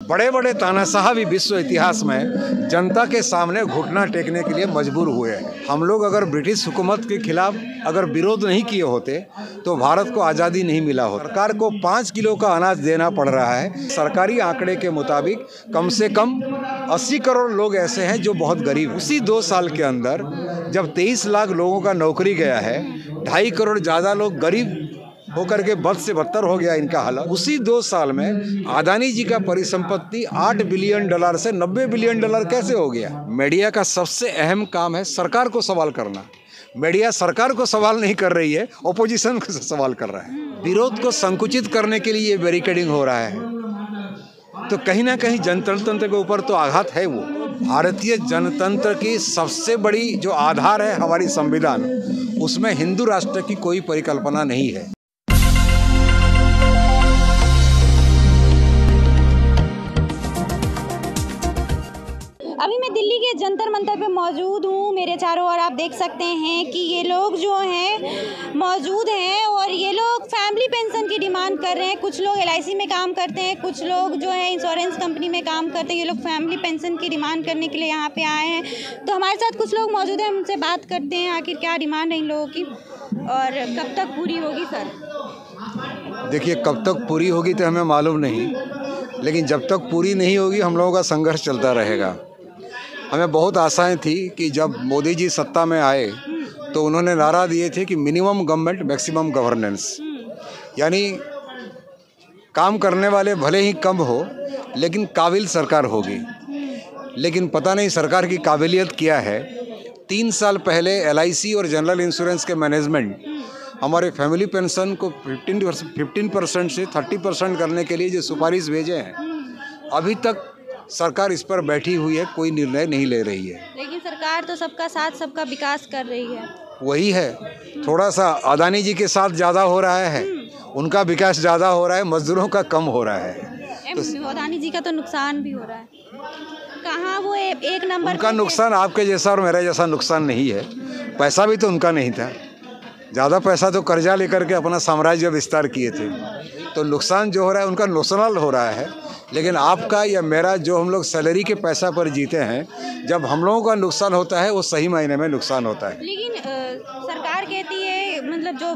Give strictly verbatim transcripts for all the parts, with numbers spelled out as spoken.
बड़े बड़े तानाशाह भी विश्व इतिहास में जनता के सामने घुटना टेकने के लिए मजबूर हुए हैं। हम लोग अगर ब्रिटिश हुकूमत के खिलाफ अगर विरोध नहीं किए होते तो भारत को आज़ादी नहीं मिला होता। सरकार को पाँच किलो का अनाज देना पड़ रहा है। सरकारी आंकड़े के मुताबिक कम से कम अस्सी करोड़ लोग ऐसे हैं जो बहुत गरीब। उसी दो साल के अंदर जब तेईस लाख लोगों का नौकरी गया है, ढाई करोड़ ज़्यादा लोग गरीब होकर के बद से बदतर हो गया इनका हालत। उसी दो साल में अदानी जी का परिसंपत्ति आठ बिलियन डॉलर से नब्बे बिलियन डॉलर कैसे हो गया। मीडिया का सबसे अहम काम है सरकार को सवाल करना। मीडिया सरकार को सवाल नहीं कर रही है, ओपोजिशन को सवाल कर रहा है। विरोध को संकुचित करने के लिए ये बैरिकेडिंग हो रहा है, तो कहीं ना कहीं जनतंत्र के ऊपर तो आघात है। वो भारतीय जनतंत्र की सबसे बड़ी जो आधार है हमारी संविधान, उसमें हिंदू राष्ट्र की कोई परिकल्पना नहीं है। अभी मैं दिल्ली के जंतर मंतर पे मौजूद हूँ। मेरे चारों ओर आप देख सकते हैं कि ये लोग जो हैं मौजूद हैं और ये लोग फैमिली पेंशन की डिमांड कर रहे हैं। कुछ लोग एल आई सी में काम करते हैं, कुछ लोग जो है इंश्योरेंस कंपनी में काम करते हैं। ये लोग फैमिली पेंशन की डिमांड करने के लिए यहाँ पे आए हैं। तो हमारे साथ कुछ लोग मौजूद हैं, उनसे बात करते हैं आखिर क्या डिमांड है इन लोगों की और कब तक पूरी होगी। सर देखिए, कब तक पूरी होगी तो हमें मालूम नहीं, लेकिन जब तक पूरी नहीं होगी हम लोगों का संघर्ष चलता रहेगा। हमें बहुत आशाएं थी कि जब मोदी जी सत्ता में आए तो उन्होंने नारा दिए थे कि मिनिमम गवर्नमेंट मैक्सिमम गवर्नेंस, यानी काम करने वाले भले ही कम हो लेकिन काबिल सरकार होगी। लेकिन पता नहीं सरकार की काबिलियत क्या है। तीन साल पहले एल आई सी और जनरल इंश्योरेंस के मैनेजमेंट हमारे फैमिली पेंशन को फिफ्टीन फिफ्टीन परसेंट से थर्टी परसेंट करने के लिए जो सुपारिश भेजे हैं, अभी तक सरकार इस पर बैठी हुई है, कोई निर्णय नहीं ले रही है। लेकिन सरकार तो सबका साथ सबका विकास कर रही है। वही है, थोड़ा सा अदानी जी के साथ ज़्यादा हो रहा है, उनका विकास ज़्यादा हो रहा है, मजदूरों का कम हो रहा है। तो अदानी जी का तो नुकसान भी हो रहा है। कहाँ वो ए, एक नंबर उनका नुकसान आपके जैसा और मेरा जैसा नुकसान नहीं है। पैसा भी तो उनका नहीं था, ज़्यादा पैसा तो कर्जा लेकर के अपना साम्राज्य विस्तार किए थे। तो नुकसान जो हो रहा है उनका नोशनल हो रहा है, लेकिन आपका या मेरा जो हम लोग सैलरी के पैसा पर जीते हैं, जब हम लोगों का नुकसान होता है वो सही मायने में नुकसान होता है। लेकिन आ, सरकार कहती है, मतलब जो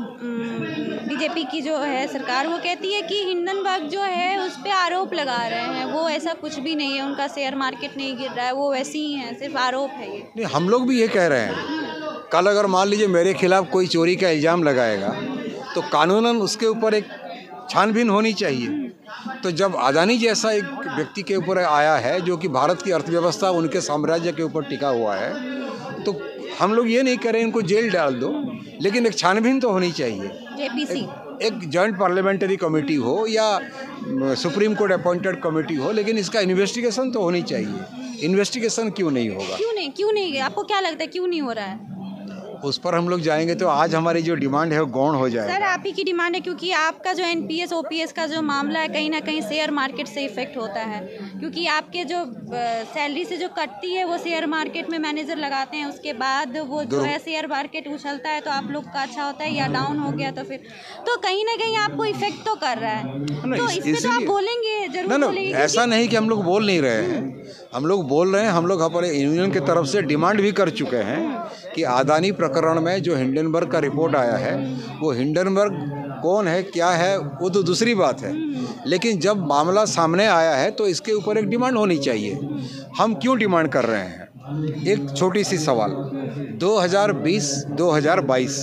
बी जे पी की जो है सरकार, वो कहती है कि हिंडनबर्ग जो है उस पर आरोप लगा रहे हैं। वो ऐसा कुछ भी नहीं है, उनका शेयर मार्केट नहीं गिर रहा है, वो वैसे ही है, सिर्फ आरोप है ये। नहीं, हम लोग भी ये कह रहे हैं। कल अगर मान लीजिए मेरे खिलाफ कोई चोरी का इल्ज़ाम लगाएगा तो कानूनन उसके ऊपर एक छानबीन होनी चाहिए। तो जब अदानी जैसा एक व्यक्ति के ऊपर आया है जो कि भारत की अर्थव्यवस्था उनके साम्राज्य के ऊपर टिका हुआ है, तो हम लोग ये नहीं करें इनको जेल डाल दो, लेकिन एक छानबीन तो होनी चाहिए। जे पी सी एक, एक जॉइंट पार्लियामेंट्री कमेटी हो या सुप्रीम कोर्ट अपॉइंटेड कमेटी हो, लेकिन इसका इन्वेस्टिगेशन तो होनी चाहिए। इन्वेस्टिगेशन क्यों नहीं होगा? क्यों नहीं क्यों नहीं आपको क्या लगता है क्यों नहीं हो रहा है? उस पर हम लोग जाएंगे तो आज हमारी जो डिमांड है वो गौण हो जाएगा। सर, आप ही की डिमांड है, क्योंकि आपका जो N P S O P S का जो मामला है कहीं ना कहीं शेयर मार्केट से इफेक्ट होता है, क्योंकि आपके जो सैलरी से जो कटती है वो शेयर मार्केट में मैनेजर लगाते हैं, उसके बाद वो जो है शेयर मार्केट उछलता है तो आप लोग का अच्छा होता है, या डाउन हो गया तो फिर तो कहीं ना कहीं आपको इफेक्ट तो कर रहा है। तो इसमें तो आप बोलेंगे जरूर। ना, ना, ऐसा नहीं कि हम लोग बोल नहीं रहे हैं, हम लोग बोल रहे हैं। हम लोग हमारे यूनियन की तरफ से डिमांड भी कर चुके हैं कि अदानी प्रकरण में जो हिंडनबर्ग का रिपोर्ट आया है, वो हिंडनबर्ग कौन है क्या है वो तो दूसरी बात है, लेकिन जब मामला सामने आया है तो इसके ऊपर एक डिमांड होनी चाहिए। हम क्यों डिमांड कर रहे हैं? एक छोटी सी सवाल, दो हज़ार बीस दो हज़ार बाईस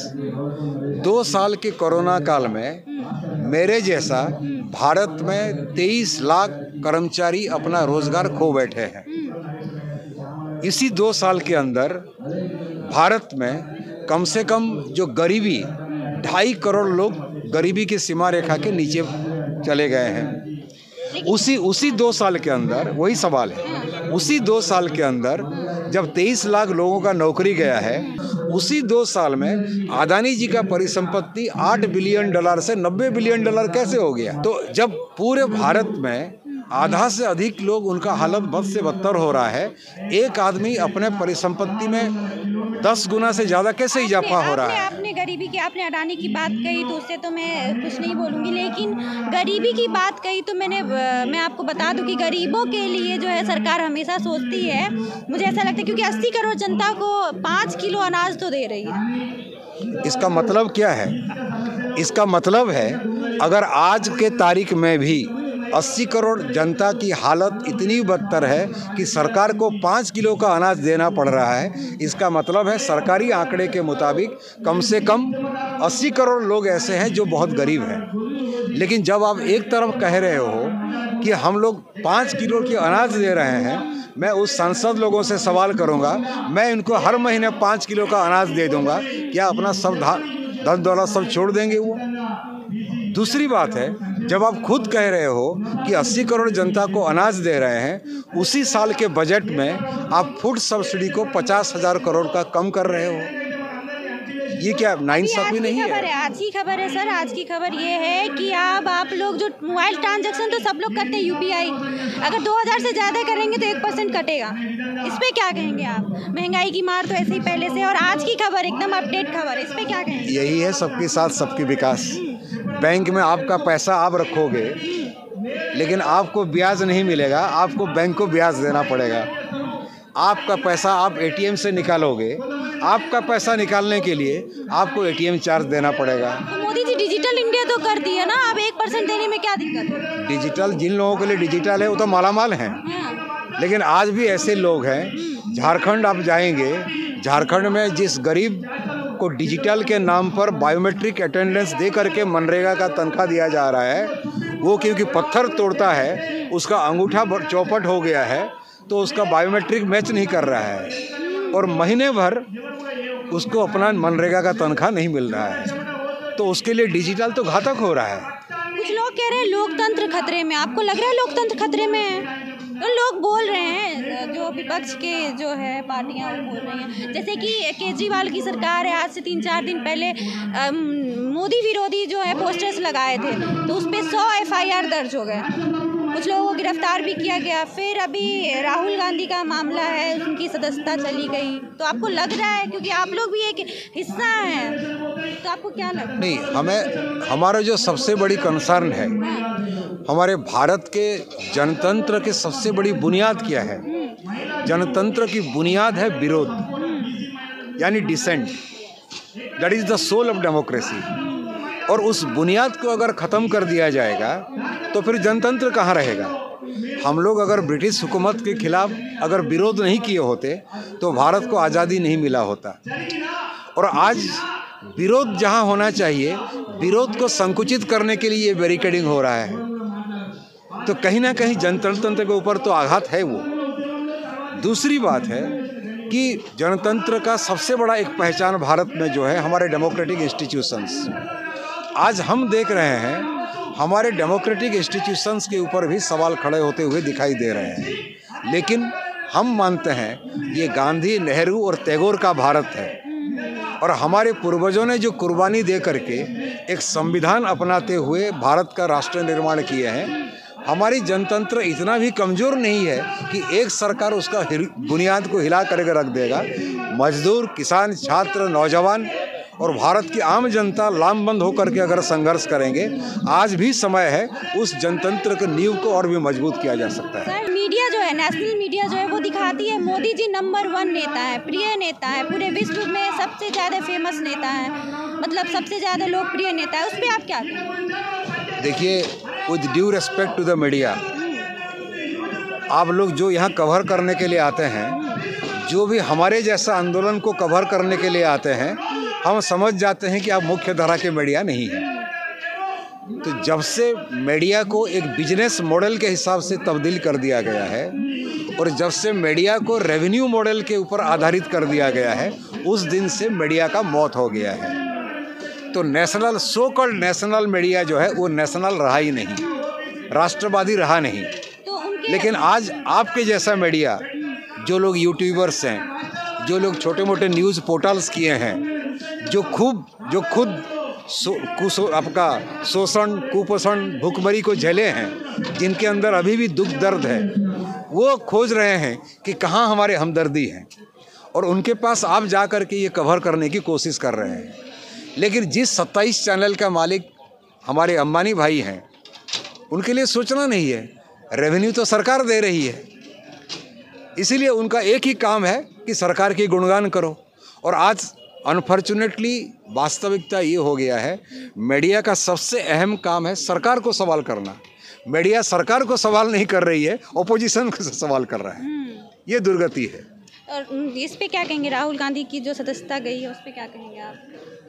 दो साल के कोरोना काल में मेरे जैसा भारत में तेईस लाख कर्मचारी अपना रोजगार खो बैठे हैं। इसी दो साल के अंदर भारत में कम से कम जो गरीबी, ढाई करोड़ लोग गरीबी की सीमा रेखा के नीचे चले गए हैं। उसी उसी दो साल के अंदर, वही सवाल है, उसी दो साल के अंदर जब तेईस लाख लोगों का नौकरी गया है, उसी दो साल में अदानी जी का परिसंपत्ति आठ बिलियन डॉलर से नब्बे बिलियन डॉलर कैसे हो गया? तो जब पूरे भारत में आधा से अधिक लोग, उनका हालत बद से बदतर हो रहा है, एक आदमी अपने परिसंपत्ति में दस गुना से ज़्यादा कैसे इजाफा हो रहा है। आपने गरीबी की, आपने अडानी की बात कही तो उससे तो मैं कुछ नहीं बोलूँगी, लेकिन गरीबी की बात कही तो मैंने मैं आपको बता दूं कि गरीबों के लिए जो है सरकार हमेशा सोचती है। मुझे ऐसा लगता है क्योंकि अस्सी करोड़ जनता को पाँच किलो अनाज तो दे रही है। इसका मतलब क्या है? इसका मतलब है अगर आज के तारीख में भी अस्सी करोड़ जनता की हालत इतनी बदतर है कि सरकार को पाँच किलो का अनाज देना पड़ रहा है, इसका मतलब है सरकारी आंकड़े के मुताबिक कम से कम अस्सी करोड़ लोग ऐसे हैं जो बहुत गरीब हैं। लेकिन जब आप एक तरफ कह रहे हो कि हम लोग पाँच किलो की अनाज दे रहे हैं, मैं उस सांसद लोगों से सवाल करूंगा, मैं इनको हर महीने पाँच किलो का अनाज दे दूंगा, क्या अपना सब धन दौलत सब छोड़ देंगे वो? दूसरी बात है, जब आप खुद कह रहे हो कि अस्सी करोड़ जनता को अनाज दे रहे हैं, उसी साल के बजट में आप फूड सब्सिडी को पचास हजार करोड़ का कम कर रहे हो, ये क्या नाइंसाफी नहीं है? आज की खबर है सर, आज की खबर ये है कि अब आप लोग जो मोबाइल ट्रांजैक्शन तो सब लोग करते हैं यूपीआई, अगर दो हज़ार से ज़्यादा करेंगे तो एक परसेंट कटेगा। इस पे क्या कहेंगे आप? महंगाई की मार तो ऐसे ही पहले से, और आज की खबर एकदम अपडेट खबर, इस पे क्या कहेंगे? यही है सबके साथ सबकी विकास। बैंक में आपका पैसा आप रखोगे, लेकिन आपको ब्याज नहीं मिलेगा, आपको बैंक को ब्याज देना पड़ेगा। आपका पैसा आप एटीएम से निकालोगे, आपका पैसा निकालने के लिए आपको एटीएम चार्ज देना पड़ेगा। तो मोदी जी डिजिटल इंडिया तो कर दी है ना, अब एक परसेंट देने में क्या दिक्कत है? डिजिटल जिन लोगों के लिए डिजिटल है वो तो मालामाल हैं, लेकिन आज भी ऐसे लोग हैं। झारखंड आप जाएंगे, झारखंड में जिस गरीब को डिजिटल के नाम पर बायोमेट्रिक अटेंडेंस दे करके मनरेगा का तनख्वाह दिया जा रहा है, वो क्योंकि पत्थर तोड़ता है, उसका अंगूठा चौपट हो गया है, तो उसका बायोमेट्रिक मैच नहीं कर रहा है और महीने भर उसको अपना मनरेगा का तनख्वाह नहीं मिल रहा है, तो उसके लिए डिजिटल तो घातक हो रहा है। कुछ लोग कह रहे हैं लोकतंत्र खतरे में, आपको लग रहा है लोकतंत्र खतरे में है? तो लोग बोल रहे हैं, जो विपक्ष के जो है पार्टियां वो बोल रही हैं, जैसे कि केजरीवाल की सरकार है, आज से तीन चार दिन पहले मोदी विरोधी जो है पोस्टर्स लगाए थे, तो उस पर सौ एफ आई आर दर्ज हो गए, कुछ लोगों को गिरफ्तार भी किया गया। फिर अभी राहुल गांधी का मामला है, उनकी सदस्यता चली गई। तो आपको लग रहा है, क्योंकि आप लोग भी एक हिस्सा हैं, तो आपको क्या लगता है? नहीं, हमें हमारा जो सबसे बड़ी कंसर्न है, हमारे भारत के जनतंत्र की सबसे बड़ी बुनियाद क्या है? जनतंत्र की बुनियाद है विरोध, यानी dissent, that is the soul of democracy. और उस बुनियाद को अगर ख़त्म कर दिया जाएगा तो फिर जनतंत्र कहाँ रहेगा? हम लोग अगर ब्रिटिश हुकूमत के खिलाफ अगर विरोध नहीं किए होते तो भारत को आज़ादी नहीं मिला होता। और आज विरोध जहाँ होना चाहिए, विरोध को संकुचित करने के लिए बैरिकेडिंग हो रहा है, तो कहीं ना कहीं जनतंत्र के ऊपर तो आघात है वो। दूसरी बात है कि जनतंत्र का सबसे बड़ा एक पहचान भारत में जो है हमारे डेमोक्रेटिक इंस्टीट्यूशंस। आज हम देख रहे हैं हमारे डेमोक्रेटिक इंस्टीट्यूशंस के ऊपर भी सवाल खड़े होते हुए दिखाई दे रहे हैं, लेकिन हम मानते हैं ये गांधी, नेहरू और टैगोर का भारत है, और हमारे पूर्वजों ने जो कुर्बानी दे करके एक संविधान अपनाते हुए भारत का राष्ट्र निर्माण किए हैं। हमारी जनतंत्र इतना भी कमज़ोर नहीं है कि एक सरकार उसका बुनियाद को हिला करके रख देगा। मजदूर, किसान, छात्र, नौजवान और भारत की आम जनता लामबंद होकर के अगर संघर्ष करेंगे, आज भी समय है उस जनतंत्र के नींव को और भी मजबूत किया जा सकता है। सर, मीडिया जो है, नेशनल मीडिया जो है वो दिखाती है मोदी जी नंबर वन नेता है, प्रिय नेता है, पूरे विश्व में सबसे ज़्यादा फेमस नेता है, मतलब सबसे ज़्यादा लोकप्रिय नेता है। उस पर आप क्या कहें? देखिए, with due respect to the media, आप लोग जो यहाँ कवर करने के लिए आते हैं, जो भी हमारे जैसा आंदोलन को कवर करने के लिए आते हैं, हम समझ जाते हैं कि आप मुख्य धारा के मीडिया नहीं हैं। तो जब से मीडिया को एक बिजनेस मॉडल के हिसाब से तब्दील कर दिया गया है और जब से मीडिया को रेवेन्यू मॉडल के ऊपर आधारित कर दिया गया है, उस दिन से मीडिया का मौत हो गया है। तो national, so called national media जो है वो नेशनल रहा ही नहीं, राष्ट्रवादी रहा नहीं। लेकिन आज आपके जैसा मीडिया, जो लोग यूट्यूबर्स हैं, जो लोग छोटे मोटे न्यूज़ पोर्टल्स किए हैं, जो खूब जो खुद सो, कुसो, आपका शोषण, कुपोषण, भूखमरी को झेले हैं, जिनके अंदर अभी भी दुख दर्द है, वो खोज रहे हैं कि कहाँ हमारे हमदर्दी हैं। और उनके पास आप जा कर के ये कवर करने की कोशिश कर रहे हैं। लेकिन जिस सत्ताईस चैनल का मालिक हमारे अंबानी भाई हैं, उनके लिए सोचना नहीं है, रेवेन्यू तो सरकार दे रही है, इसीलिए उनका एक ही काम है कि सरकार की गुणगान करो। और आज अनफॉर्चुनेटली वास्तविकता ये हो गया है, मीडिया का सबसे अहम काम है सरकार को सवाल करना। मीडिया सरकार को सवाल नहीं कर रही है, ओपोजिशन को सवाल कर रहा है। ये दुर्गति है। और इस पे क्या कहेंगे, राहुल गांधी की जो सदस्यता गई है उस पे क्या कहेंगे आप?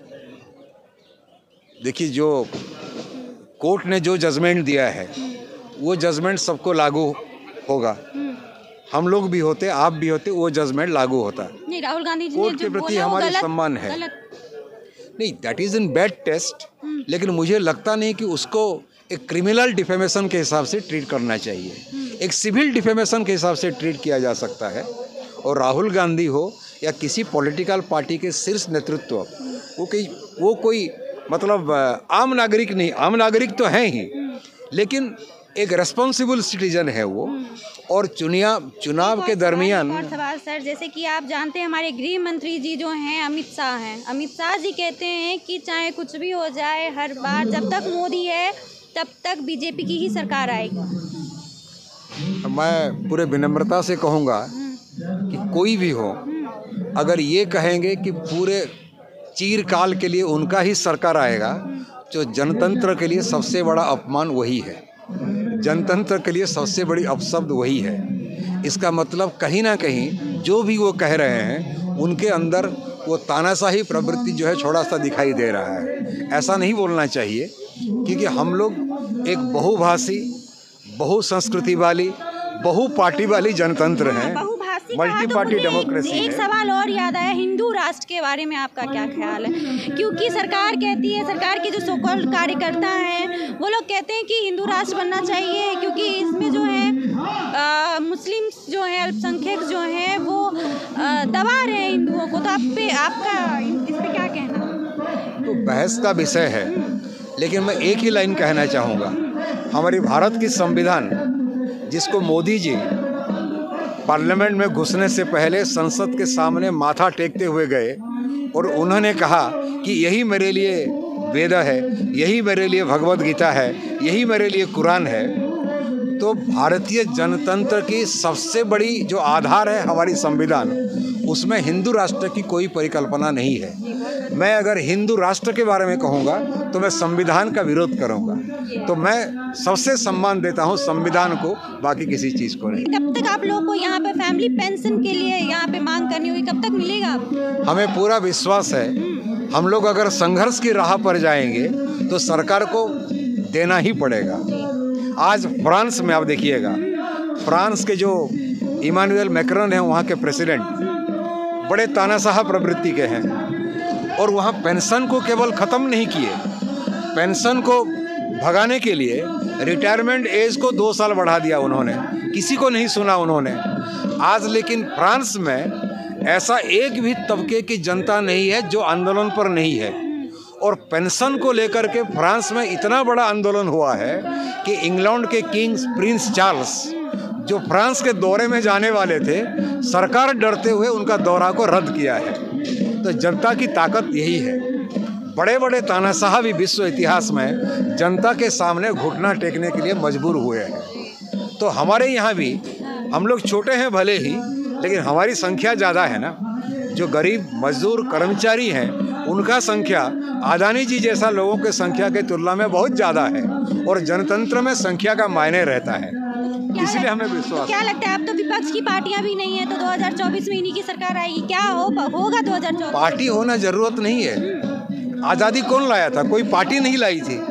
देखिए, जो कोर्ट ने जो जजमेंट दिया है वो जजमेंट सबको लागू होगा। हम लोग भी होते, आप भी होते, वो जजमेंट लागू होता। नहीं, राहुल गांधी जी कोर्ट के प्रति हमारे सम्मान है। नहीं, that is in bad taste, लेकिन मुझे लगता नहीं कि उसको एक क्रिमिनल डिफेमेशन के हिसाब से ट्रीट करना चाहिए। एक सिविल डिफेमेशन के हिसाब से ट्रीट किया जा सकता है। और राहुल गांधी हो या किसी पॉलिटिकल पार्टी के शीर्ष नेतृत्व, वो कोई वो कोई मतलब आम नागरिक नहीं, आम नागरिक तो हैं ही, लेकिन एक रेस्पॉन्सिबल सिटीजन है वो। और चुनिया चुनाव के दरमियान और सवाल सर, जैसे कि आप जानते हैं हमारे गृह मंत्री जी जो हैं अमित शाह हैं, अमित शाह जी कहते हैं कि चाहे कुछ भी हो जाए, हर बार जब तक मोदी है तब तक बीजेपी की ही सरकार आएगी। मैं पूरे विनम्रता से कहूँगा कि कोई भी हो, अगर ये कहेंगे कि पूरे चीरकाल के लिए उनका ही सरकार आएगा, तो जनतंत्र के लिए सबसे बड़ा अपमान वही है। जनतंत्र के लिए सबसे बड़ी अपशब्द वही है। इसका मतलब कहीं ना कहीं जो भी वो कह रहे हैं उनके अंदर वो तानाशाही प्रवृत्ति जो है थोड़ा सा दिखाई दे रहा है। ऐसा नहीं बोलना चाहिए, क्योंकि हम लोग एक बहुभाषी, बहुसंस्कृति वाली, बहु पार्टी वाली जनतंत्र हैं, मल्टी पार्टी डेमोक्रेसी है। एक सवाल और याद आया, हिंदू राष्ट्र के बारे में आपका क्या ख्याल है? क्योंकि सरकार कहती है, सरकार के जो सोकॉल्ड कार्यकर्ता हैं वो लोग कहते हैं कि हिंदू राष्ट्र बनना चाहिए, क्योंकि इसमें जो है मुस्लिम जो है, अल्पसंख्यक जो है वो आ, दबा रहे हैं हिंदुओं को। तो आप पे आपका इस पे क्या कहना? तो बहस का विषय है, लेकिन मैं एक ही लाइन कहना चाहूँगा। हमारी भारत की संविधान, जिसको मोदी जी पार्लियामेंट में घुसने से पहले संसद के सामने माथा टेकते हुए गए और उन्होंने कहा कि यही मेरे लिए वेद है, यही मेरे लिए भगवद गीता है, यही मेरे लिए कुरान है। तो भारतीय जनतंत्र की सबसे बड़ी जो आधार है हमारी संविधान, उसमें हिंदू राष्ट्र की कोई परिकल्पना नहीं है। मैं अगर हिंदू राष्ट्र के बारे में कहूँगा तो मैं संविधान का विरोध करूँगा। तो मैं सबसे सम्मान देता हूँ संविधान को, बाकी किसी चीज़ को नहीं। कब तक आप लोगों को यहाँ पे फैमिली पेंशन के लिए यहाँ पे मांग करनी होगी, कब तक मिलेगा? हमें पूरा विश्वास है, हम लोग अगर संघर्ष की राह पर जाएंगे तो सरकार को देना ही पड़ेगा। आज फ्रांस में आप देखिएगा, फ्रांस के जो इमानुएल मैक्रोन हैं, वहाँ के प्रेसिडेंट बड़े तानाशाह प्रवृत्ति के हैं, और वहाँ पेंशन को केवल ख़त्म नहीं किए, पेंशन को भगाने के लिए रिटायरमेंट एज को दो साल बढ़ा दिया उन्होंने। किसी को नहीं सुना उन्होंने। आज लेकिन फ्रांस में ऐसा एक भी तबके की जनता नहीं है जो आंदोलन पर नहीं है। और पेंशन को लेकर के फ्रांस में इतना बड़ा आंदोलन हुआ है कि इंग्लैंड के किंग प्रिंस चार्ल्स जो फ्रांस के दौरे में जाने वाले थे, सरकार डरते हुए उनका दौरा को रद्द किया है। तो जनता की ताकत यही है। बड़े बड़े तानाशाह भी विश्व इतिहास में जनता के सामने घुटना टेकने के लिए मजबूर हुए हैं। तो हमारे यहाँ भी हम लोग छोटे हैं भले ही, लेकिन हमारी संख्या ज़्यादा है ना। जो गरीब मजदूर कर्मचारी हैं उनका संख्या अदानी जी जैसा लोगों के संख्या के तुलना में बहुत ज़्यादा है, और जनतंत्र में संख्या का मायने रहता है, इसलिए हमें विश्वास। क्या लगता है, अब तो विपक्ष की पार्टियां भी नहीं है, तो दो हज़ार चौबीस में इन्हीं की सरकार आएगी, क्या हो होगा दो हज़ार चौबीस? पार्टी होना जरूरत नहीं है। आज़ादी कौन लाया था? कोई पार्टी नहीं लाई थी।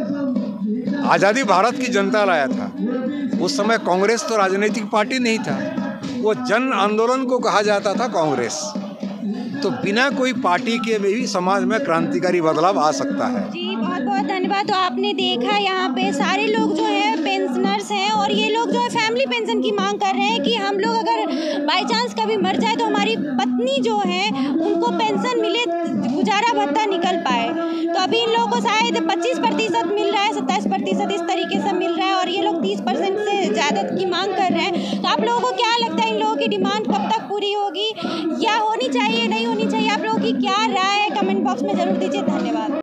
आज़ादी भारत की जनता लाया था। उस समय कांग्रेस तो राजनीतिक पार्टी नहीं था, वो जन आंदोलन को कहा जाता था कांग्रेस। तो बिना कोई पार्टी के भी समाज में क्रांतिकारी बदलाव आ सकता है। जी बहुत बहुत धन्यवाद। तो आपने देखा यहाँ पे सारे लोग जो है पेंशनर्स हैं, और ये लोग जो है फैमिली पेंशन की मांग कर रहे हैं कि हम लोग अगर बाई चांस कभी मर जाए तो हमारी पत्नी जो है उनको पेंशन मिले, गुजारा भत्ता निकल पाए। तो अभी इन लोगों को शायद पच्चीस प्रतिशत मिल रहा है, सत्ताईस प्रतिशत इस तरीके से मिल रहा है, और ये लोग तीस परसेंट से ज़्यादा की मांग कर रहे हैं। तो आप लोगों को क्या लगता है, इन लोगों की डिमांड कब तक पूरी होगी या होनी चाहिए नहीं होनी चाहिए, आप लोगों की क्या राय है कमेंट बॉक्स में ज़रूर दीजिए। धन्यवाद।